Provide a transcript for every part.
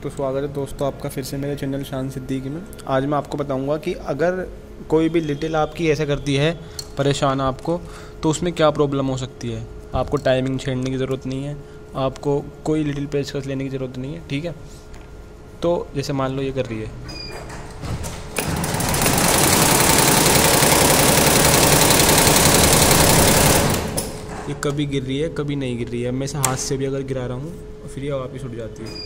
तो स्वागत है दोस्तों आपका फिर से मेरे चैनल शान सिद्दीकी में। आज मैं आपको बताऊंगा कि अगर कोई भी लिटिल आपकी ऐसा करती है परेशान आपको, तो उसमें क्या प्रॉब्लम हो सकती है। आपको टाइमिंग छेड़ने की ज़रूरत नहीं है, आपको कोई लिटिल पेचकस लेने की ज़रूरत नहीं है, ठीक है। तो जैसे मान लो ये कर रही है, ये कभी गिर रही है कभी नहीं गिर रही है। मैं इसे हाथ से भी अगर गिरा रहा हूँ और फिर ये वापस उठ जाती है।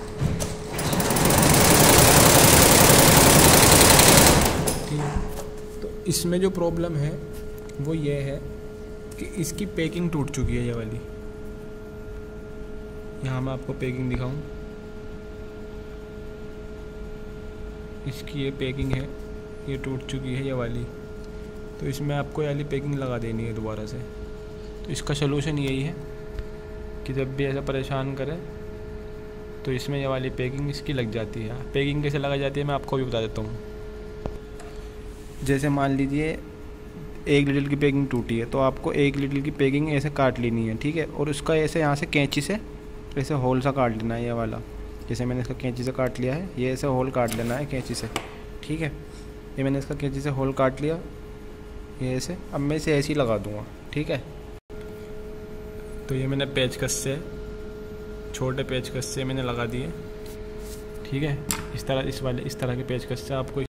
ठीक है, तो इसमें जो प्रॉब्लम है वो ये है कि इसकी पैकिंग टूट चुकी है। ये वाली, यहाँ मैं आपको पैकिंग दिखाऊं, इसकी ये पैकिंग है, ये टूट चुकी है ये वाली। तो इसमें आपको ये वाली पैकिंग लगा देनी है दोबारा से। तो इसका सलूशन यही है कि जब भी ऐसा परेशान करे तो इसमें ये वाली पैकिंग इसकी लग जाती है। पैकिंग कैसे लगाई जाती है मैं आपको भी बता देता हूँ। जैसे मान लीजिए 1 लीटर की पैकिंग टूटी है, तो आपको 1 लीटर की पैकिंग ऐसे काट लेनी है, ठीक है। और उसका ऐसे यहाँ से कैंची से ऐसे होल सा काट लेना है, ये वाला। जैसे मैंने इसका कैंची से काट लिया है, ये ऐसे होल काट लेना है कैंची से, ठीक है। ये मैंने इसका कैंची से होल काट लिया, ये ऐसे। अब मैं इसे ऐसे ही लगा दूँगा, ठीक है। तो ये मैंने पेचकस से, छोटे पेचकस से मैंने लगा दिए, ठीक है। इस तरह के पेचकस से आपको